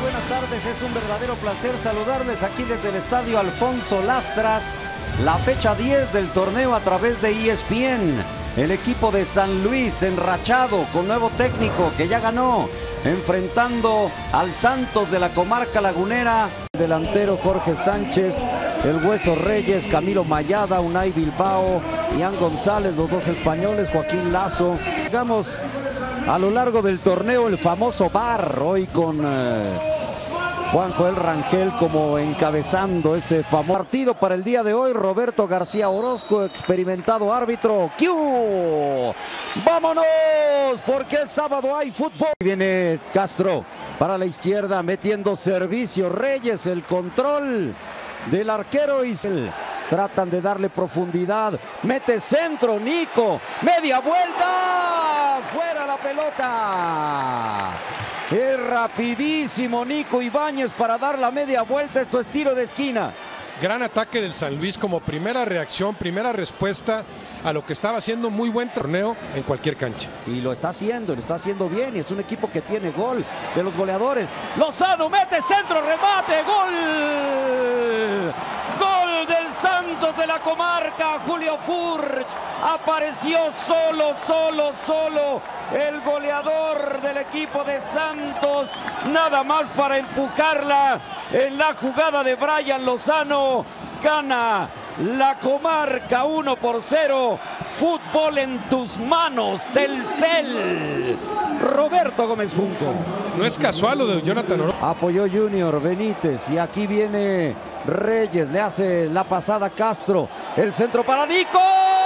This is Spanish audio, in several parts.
buenas tardes, es un verdadero placer saludarles aquí desde el Estadio Alfonso Lastras, la fecha 10 del torneo a través de ESPN. El equipo de San Luis enrachado con nuevo técnico que ya ganó, enfrentando al Santos de la comarca lagunera. Delantero Jorge Sánchez, el Hueso Reyes, Camilo Mayada, Unai Bilbao, Ian González, los dos españoles, Joaquín Lazo. Digamos, a lo largo del torneo el famoso VAR, hoy con Juan Joel Rangel como encabezando ese famoso partido para el día de hoy. Roberto García Orozco, experimentado árbitro. ¡Q! ¡Vámonos! Porque el sábado hay fútbol. Viene Castro para la izquierda metiendo servicio. Reyes, el control del arquero y tratan de darle profundidad. Mete centro, Nico. Media vuelta. Fuera la pelota. Es rapidísimo Nico Ibáñez para dar la media vuelta. Esto es tiro de esquina. Gran ataque del San Luis como primera reacción, primera respuesta a lo que estaba haciendo muy buen torneo en cualquier cancha. Y lo está haciendo bien. Y es un equipo que tiene gol de los goleadores. Lozano mete centro, remate, gol. Gol del Santos de la comarca. Julio Furch apareció solo. El goleador del equipo de Santos. Nada más para empujarla en la jugada de Brian Lozano. Gana la comarca 1-0. Fútbol en tus manos, Telcel. Roberto Gómez Junco. No es casual lo de Jonathan Orozco. Apoyó Junior Benítez y aquí viene Reyes, le hace la pasada Castro. El centro para Nico.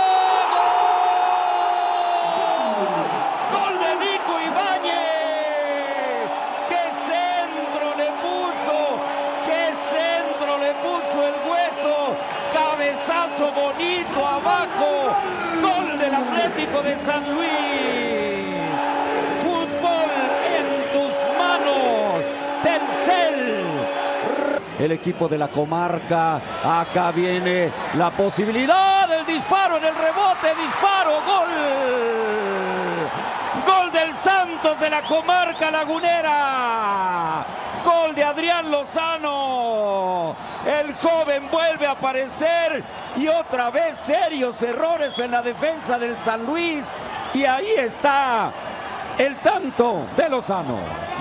¡Gol de Nico Ibáñez! ¡Qué centro le puso el Hueso! Cabezazo bonito abajo. Gol del Atlético de San Luis. Fútbol en tus manos, Telcel. El equipo de la comarca. Acá viene la posibilidad del disparo en el rebote. Disparo, gol. Gol del Santos de la comarca lagunera. Gol de Adrián Lozano. El joven vuelve a aparecer y otra vez serios errores en la defensa del San Luis. Y ahí está el tanto de Lozano.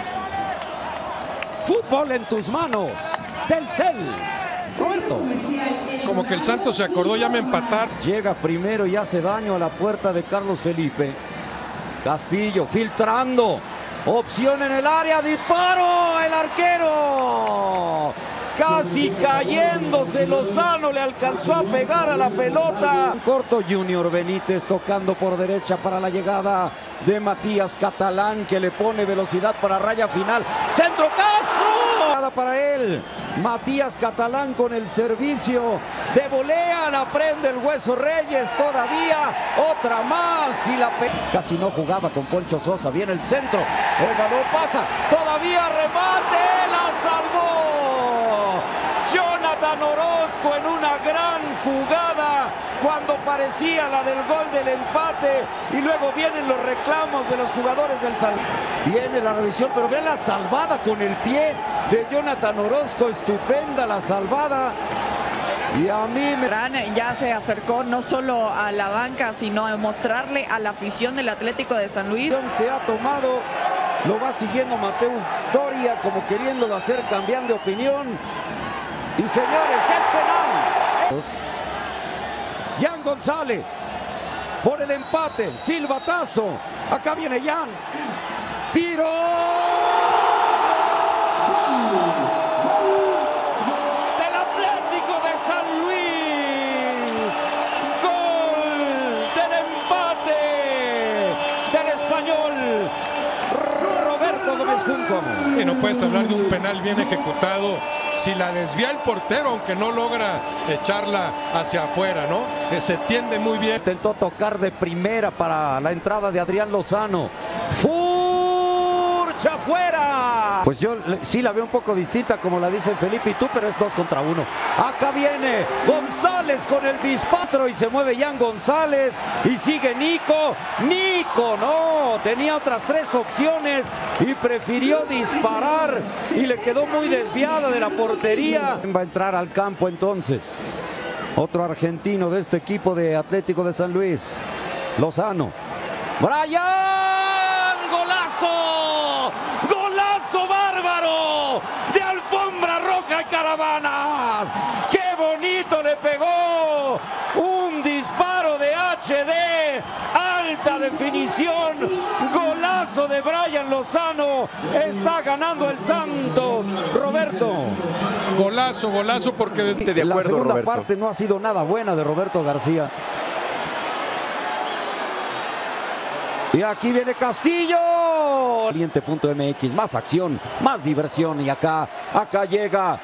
Fútbol en tus manos, Telcel. Roberto. Como que el Santos se acordó ya me empatar. Llega primero y hace daño a la puerta de Carlos Felipe. Castillo filtrando. Opción en el área, disparo, el arquero. Casi cayéndose, Lozano le alcanzó a pegar a la pelota. Corto Junior Benítez tocando por derecha para la llegada de Matías Catalán, que le pone velocidad para raya final. Centro Castro. Nada para él. Matías Catalán con el servicio de volea, la prende el Hueso Reyes, todavía otra más y la casi no jugaba con Poncho Sosa. Viene el centro, el balón pasa, todavía remate, la salvó Jonathan Orozco en una gran jugada cuando parecía la del gol del empate, y luego vienen los reclamos de los jugadores del San Luis. Viene la revisión, pero vean la salvada con el pie de Jonathan Orozco, estupenda la salvada. Y a mí ya se acercó no solo a la banca, sino a mostrarle a la afición del Atlético de San Luis. Se ha tomado, lo va siguiendo Mateus Doria como queriéndolo hacer, cambiando de opinión. Y señores, es penal. Ian González por el empate, silbatazo. Acá viene Ian. Tiro. Del Atlético de San Luis. Gol del empate del español Roberto Gómez Junco. Y no puedes hablar de un penal bien ejecutado si la desvía el portero, aunque no logra echarla hacia afuera, ¿no? Se tiende muy bien. Intentó tocar de primera para la entrada de Adrián Lozano. Furch derecha afuera. Pues yo sí la veo un poco distinta como la dice Felipe y tú, pero es 2 contra 1. Acá viene González con el disparo y se mueve Jan González y sigue Nico. Nico no, tenía otras 3 opciones y prefirió disparar y le quedó muy desviada de la portería. Va a entrar al campo entonces otro argentino de este equipo de Atlético de San Luis, Lozano. Brian, golazo, golazo bárbaro de alfombra roja y caravanas. ¡Qué bonito le pegó! Un disparo de HD, alta definición, golazo de Brian Lozano. Está ganando el Santos, Roberto. Golazo, golazo, porque de acuerdo, la segunda Roberto. parte no ha sido nada buena de Roberto García. Y aquí viene Castillo. Caliente.mx, más acción, más diversión. Y acá llega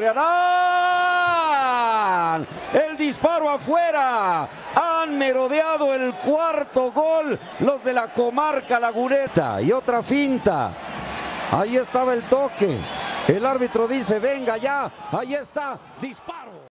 Gorriarán. El disparo afuera. Han merodeado el 4º gol los de la comarca laguneta. Y otra finta. Ahí estaba el toque. El árbitro dice, venga ya. Ahí está, disparo.